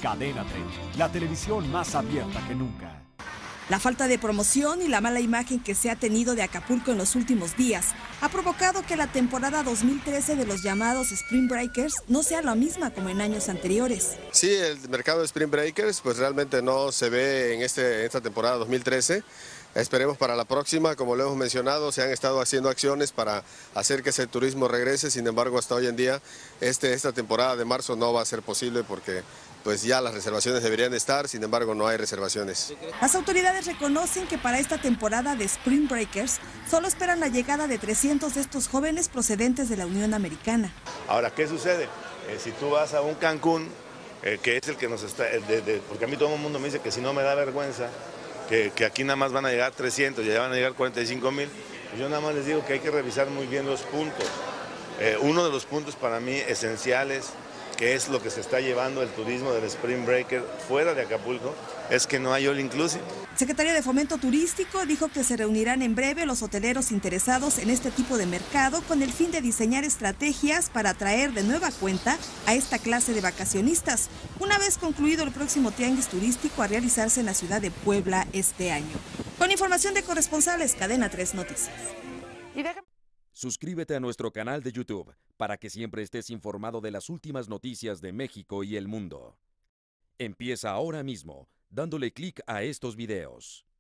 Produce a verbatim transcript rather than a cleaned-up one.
Cadena tres, la televisión más abierta que nunca. La falta de promoción y la mala imagen que se ha tenido de Acapulco en los últimos días ha provocado que la temporada dos mil trece de los llamados Spring Breakers no sea la misma como en años anteriores. Sí, el mercado de Spring Breakers pues realmente no se ve en, este, en esta temporada dos mil trece. Esperemos para la próxima, como lo hemos mencionado, se han estado haciendo acciones para hacer que ese turismo regrese. Sin embargo, hasta hoy en día, este, esta temporada de marzo no va a ser posible porque pues ya las reservaciones deberían estar, sin embargo no hay reservaciones. Las autoridades reconocen que para esta temporada de Spring Breakers solo esperan la llegada de trescientos de estos jóvenes procedentes de la Unión Americana. Ahora, ¿qué sucede? Eh, si tú vas a un Cancún, eh, que es el que nos está, de, de, porque a mí todo el mundo me dice que si no me da vergüenza, que, que aquí nada más van a llegar trescientos y allá van a llegar cuarenta y cinco mil, yo nada más les digo que hay que revisar muy bien los puntos. Eh, uno de los puntos para mí esenciales, que es lo que se está llevando el turismo del Spring Breaker fuera de Acapulco, es que no hay all inclusive. El secretario de Fomento Turístico dijo que se reunirán en breve los hoteleros interesados en este tipo de mercado con el fin de diseñar estrategias para atraer de nueva cuenta a esta clase de vacacionistas, una vez concluido el próximo tianguis turístico a realizarse en la ciudad de Puebla este año. Con información de corresponsales, Cadena tres Noticias. Y déjame... Suscríbete a nuestro canal de YouTube para que siempre estés informado de las últimas noticias de México y el mundo. Empieza ahora mismo dándole clic a estos videos.